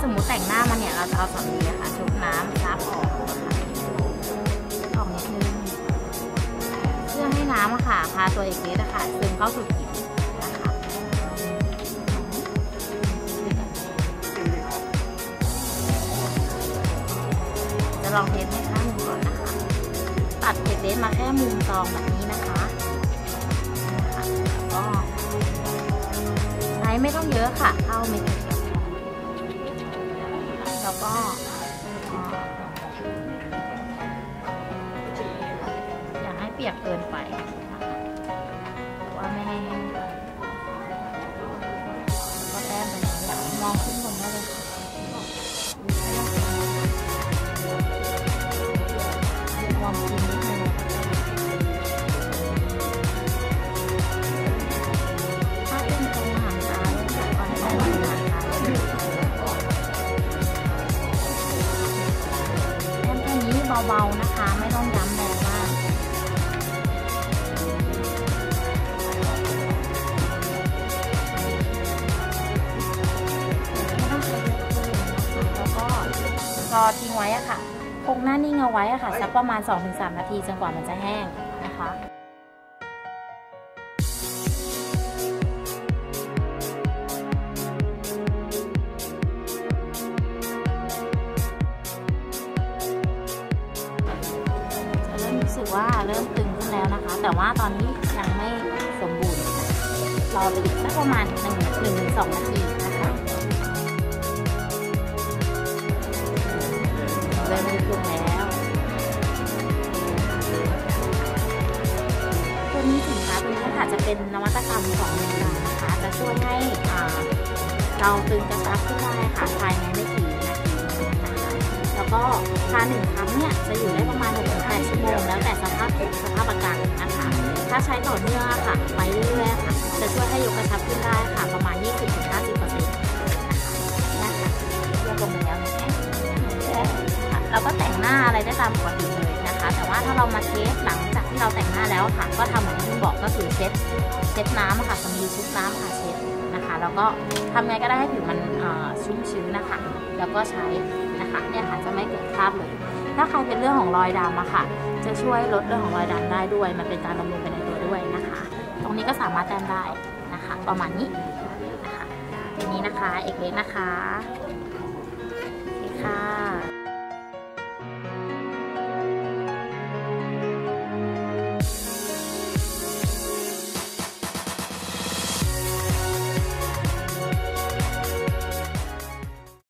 สมมุติแต่งหน้ามันเนี่ยเราจะเอาสำลีค่ะชุบน้ำซับออกออกนิดนึงเพื่อให้น้ำค่ะพาตัวเอกเลสค่ะซึมเข้าสู่ผิวนะคะจะลองเทสให้ข้างหนึ่งก่อนนะคะตัดเอกเลสมาแค่มุมซองแบบนี้นะคะก็ใช้ไม่ต้องเยอะค่ะเข้าเม็ดแล้วก็อย่าให้เปียกเกินไปว่าไม่ให้ก็แต้มไปแล้วมองขึ้นบนได้เลยมองกินนิดนึงถ้าเป็นตรงหางตาเนี่ยก่อนให้ได้หางตาเบาๆนะคะไม่ต้องย้ำแรงมากไม่ต้องใช้เยอะเลยแล้วก็รอทิ้งไว้อะค่ะคงหน้านิ่งเอาไว้อะค่ะสักประมาณ 2-3 นาทีจนกว่ามันจะแห้งนะคะรู้สึกว่าเริ่มตึงขึ้นแล้วนะคะแต่ว่าตอนนี้ยังไม่สมบูรณ์รอไปอีกสักประมาณ1-2 นาทีนะคะเริ่มยุบลงแล้วตัวนี้สินค้าตัวนี้ค่ะจะเป็นนวัตกรรมของเมกานะคะจะช่วยให้เราตึงกระชับขึ้นได้ค่ะภายในไม่กี่นาทีนะคะแล้วก็ทา1 ครั้งเนี่ยจะอยู่ได้ประมาณ6-8 ชั่วโมงแล้วแต่สภาพอากาศนะคะถ้าใช้ต่อเนื่องค่ะไปเรื่อยๆค่ะจะช่วยให้ยกกระชับขึ้นได้ค่ะประมาณ 20-50% นะคะเรียบลงแล้วเราก็แต่งหน้าอะไรได้ตามปกติเลยนะคะแต่ว่าถ้าเรามาเทสหลังจากที่เราแต่งหน้าแล้วค่ะก็ทำเหมือนที่คุณบอกก็คือเช็ดน้ำค่ะสำลีชุบน้ำค่ะเช็ดนะคะแล้วก็ทำไงก็ได้ให้ผิวมันชุ่มชื้นนะคะแล้วก็ใช้นะคะเนี่ยค่ะจะไม่เกิดคราบเลยถ้าใครเป็นเรื่องของรอยดำอะค่ะจะช่วยลดเรื่องของรอยดำได้ด้วยมันเป็นการบำรุงไปในตัวด้วยนะคะตรงนี้ก็สามารถแต้มได้นะคะประมาณนี้นะคะทีนี้นะคะเอกเลสนะคะ